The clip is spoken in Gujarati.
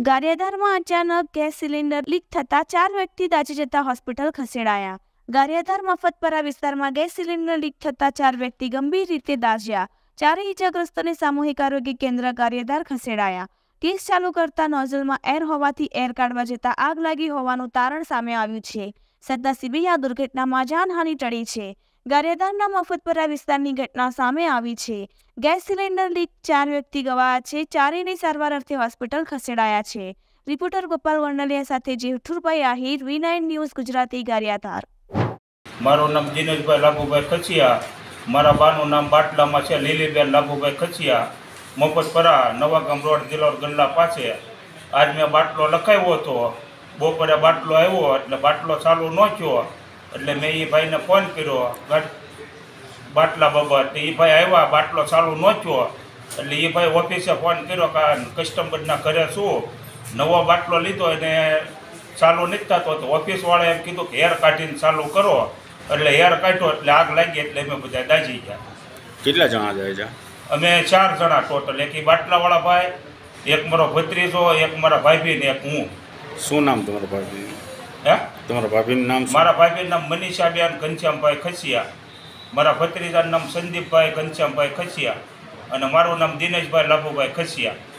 ગારિયાધારમાં અચાનક ગેસ સિલિન્ડર લીક થતા 4 વ્યક્તિ દાઝી જતા હોસ્પિટલ ખસેડાયા। ગારિયાધાર મફતપરા વિસ્તારમાં ગેસ સિલિન્ડર લીક થતા 4 વ્યક્તિ ગંભીર રીતે દાઝ્યા। 4 ઇજાગ્રસ્તોને સામૂહિક આરોગ્ય કેન્દ્ર ગારિયાધાર ખસેડાયા। ગેસ ચાલુ કરતા નોઝલમાં એર હોવાથી એર કાઢવા જતા આગ લાગી હોવાનું તારણ સામે આવ્યું છે। સદનસીબે આ દુર્ઘટનામાં જાનહાનિ ટળી છે। ગારિયાધારના મફતપરા વિસ્તારની ઘટના સામે આવી છે। ગેસ સિલિન્ડર લીક 4 વ્યક્તિ ગવાયા છે। ચારેયને સારવાર અર્થે હોસ્પિટલ ખસેડાયા છે। રિપોર્ટર ગોપાલ વંડલિયા સાથે જેઠુરભાઈ આહિર, V9 ન્યૂઝ ગુજરાતી, ગારિયાધાર। મારું નામ દિનેશભાઈ લાભુભાઈ ખચિયા, મારા બાનું નામ બાટલામાં છે લીલીબેન લાભુભાઈ ખચિયા, મફતપરા નવાગામ રોડ, દિલોર ગલ્લા પાસે। આજ મેં બાટલો લખાવ્યો હતો, બપોરે બાટલો આવ્યો એટલે બાટલો ચાલુ ન થયો એટલે મેં એ ભાઈને ફોન કર્યો બાટલા બાબત। એ ભાઈ આવ્યા, બાટલો ચાલુ ન થયો એટલે એ ભાઈ ઓફિસે ફોન કર્યો કે કસ્ટમરના ઘરે શું નવો બાટલો લીધો એને ચાલુ નથી થતો, તો ઓફિસવાળાએ એમ કીધું કે હેર કાઢીને ચાલુ કરો એટલે હેર કાઢ્યો એટલે આગ લાગી એટલે અમે બધા દાઝી ગયા। કેટલા જણા જાય છે? અમે 4 જણા ટોટલ, એક એ બાટલાવાળા ભાઈ, એક મારો ભત્રીજો, એક મારા ભાભી ને એક હું। શું નામ તમારા ભાભી? હે, તમારા ભાભીનું નામ શું? મારા ભાભીનું નામ મનીષાબેન ઘનશ્યામભાઈ ખચિયા, મારા ભત્રીજાનું નામ સંદીપભાઈ ઘનશ્યામભાઈ ખચિયા અને મારું નામ દિનેશભાઈ લાભુભાઈ ખચિયા।